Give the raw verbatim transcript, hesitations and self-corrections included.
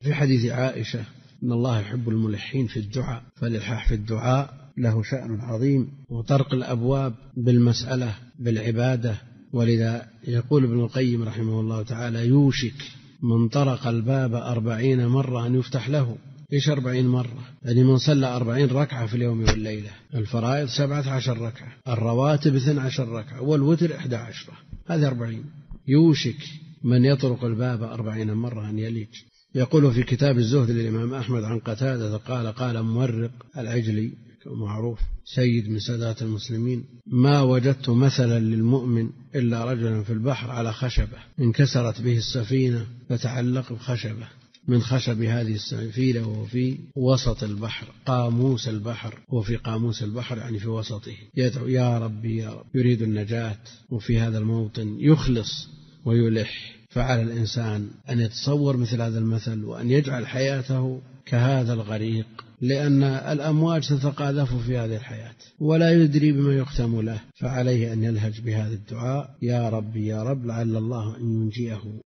في حديث عائشة إن الله يحب الملحين في الدعاء، فالإلحاح في الدعاء له شأن عظيم، وطرق الأبواب بالمسألة بالعبادة. ولذا يقول ابن القيم رحمه الله تعالى: يوشك من طرق الباب أربعين مرة أن يفتح له. إيش أربعين مرة؟ يعني من صلى أربعين ركعة في اليوم والليلة، الفرائض سبعة عشر ركعة، الرواتب اثنى عشر ركعة، والوتر إحدى عشرة، هذا أربعين. يوشك من يطرق الباب أربعين مرة أن يلج. يقول في كتاب الزهد للإمام أحمد عن قتادة قال: قال مورق العجلي معروف سيد من سادات المسلمين: ما وجدت مثلا للمؤمن إلا رجلا في البحر على خشبة انكسرت به السفينة فتعلق بخشبة من خشب هذه السفينة وهو في وسط البحر، قاموس البحر، وفي قاموس البحر يعني في وسطه، يدعو: يا ربي يا رب، يريد النجاة. وفي هذا الموطن يخلص ويلح. فعلى الإنسان أن يتصور مثل هذا المثل، وأن يجعل حياته كهذا الغريق، لأن الأمواج تتقاذف في هذه الحياة ولا يدري بما يختم له. فعليه أن يلهج بهذا الدعاء: يا ربي يا رب، لعل الله أن ينجيه.